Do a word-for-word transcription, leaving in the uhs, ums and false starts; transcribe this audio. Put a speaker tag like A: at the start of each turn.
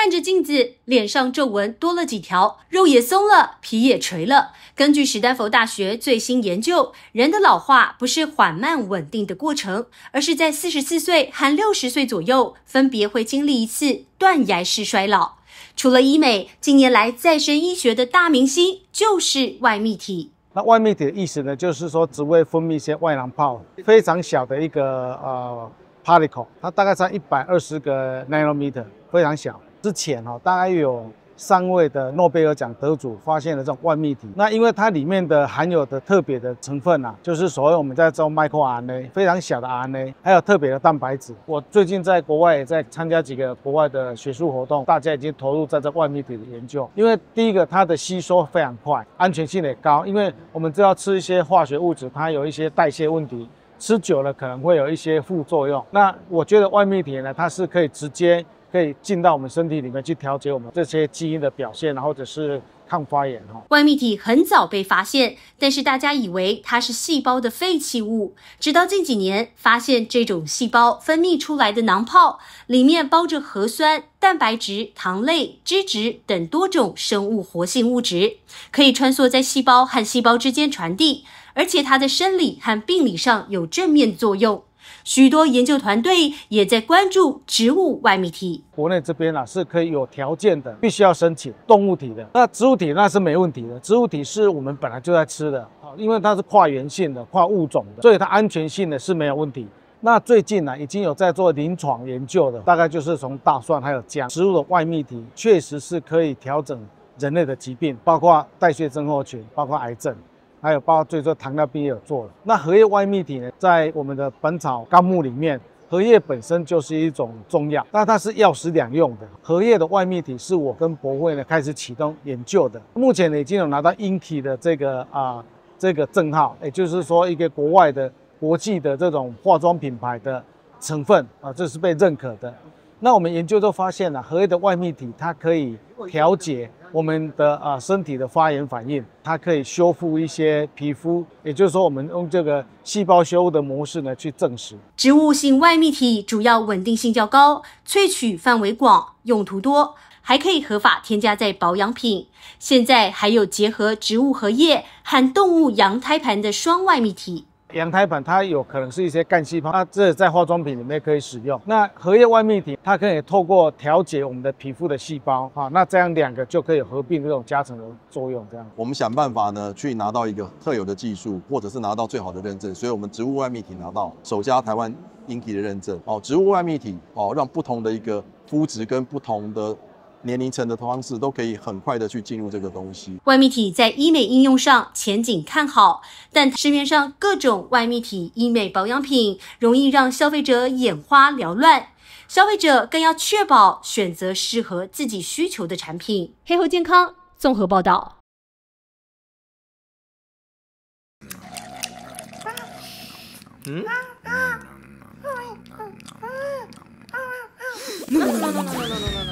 A: 看着镜子，脸上皱纹多了几条，肉也松了，皮也垂了。根据史丹佛大学最新研究，人的老化不是缓慢稳定的过程，而是在四十四岁和六十岁左右，分别会经历一次断崖式衰老。除了医美，近年来再生医学的大明星就是外泌体。
B: 那外泌体的意思呢，就是说只会分泌一些外囊泡，非常小的一个呃 particle， 它大概在一百二十个 nanometer， 非常小。之前哦，大概有三位的诺贝尔奖得主发现了这种外泌体。那因为它里面的含有的特别的成分啊，就是所谓我们在做 micro R N A， 非常小的 R N A， 还有特别的蛋白质。我最近在国外也在参加几个国外的学术活动，大家已经投入在这外泌体的研究。因为第一个它的吸收非常快，安全性也高。因为我们知道吃一些化学物质，它有一些代谢问题。吃久了可能会有一些副作用。那我觉得外泌体呢，它是可以直接可以进到我们身体里面去调节我们这些基因的表现，或者是抗发炎哈。
A: 外泌体很早被发现，但是大家以为它是细胞的废弃物，直到近几年发现这种细胞分泌出来的囊泡里面包着核酸、蛋白质、糖类、脂质等多种生物活性物质，可以穿梭在细胞和细胞之间传递，而且它的生理和病理上有正面作用。许多研究团队也在关注植物外泌体。
B: 国内这边啊是可以有条件的，必须要申请动物体的。那植物体那是没问题的，植物体是我们本来就在吃的，因为它是跨源性的、跨物种的，所以它安全性的是没有问题。那最近呢、啊，已经有在做临床研究的，大概就是从大蒜还有姜，植物的外泌体确实是可以调整人类的疾病，包括代谢症候群，包括癌症。还有包括最终糖尿病也有做了。那荷叶外泌体呢，在我们的《本草纲目》里面，荷叶本身就是一种中药，但它是药食两用的。荷叶的外泌体是我跟博会呢开始启动研究的，目前呢已经有拿到 I N K I 的这个啊、呃、这个证号，也就是说一个国外的国际的这种化妆品牌的成分啊，这是被认可的。那我们研究都发现了，荷叶的外泌体它可以调节我们的啊、呃、身体的发炎反应，它可以修复一些皮肤，也就是说，我们用这个细胞修复的模式呢去证实。
A: 植物性外泌体主要稳定性较高，萃取范围广，用途多，还可以合法添加在保养品。现在还有结合植物荷叶和动物羊胎盘的双外泌体。
B: 羊胎盘它有可能是一些干细胞，它这在化妆品里面可以使用。那荷叶外泌体它可以透过调节我们的皮肤的细胞啊，那这样两个就可以合并这种加成的作用。这样，
C: 我们想办法呢，去拿到一个特有的技术，或者是拿到最好的认证。所以，我们植物外泌体拿到首家台湾 I N K I 的认证哦，植物外泌体哦，让不同的一个肤质跟不同的年龄层的方式都可以很快的去进入这个东西。
A: 外泌体在医美应用上前景看好，但市面上各种外泌体医美保养品容易让消费者眼花缭乱，消费者更要确保选择适合自己需求的产品。黑猴健康综合报道。
D: 嗯？No no no no no no no no no no no no no